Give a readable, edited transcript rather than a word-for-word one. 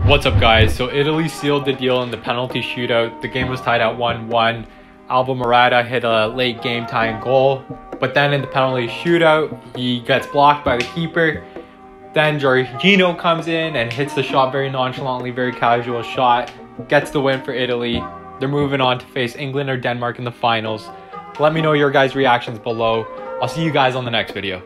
What's up, guys? So Italy sealed the deal in the penalty shootout. The game was tied at 1-1. Alvaro Morata hit a late game tying goal, but then in the penalty shootout, he gets blocked by the keeper. Then Jorginho comes in and hits the shot very nonchalantly, very casual shot. Gets the win for Italy. They're moving on to face England or Denmark in the finals. Let me know your guys' reactions below. I'll see you guys on the next video.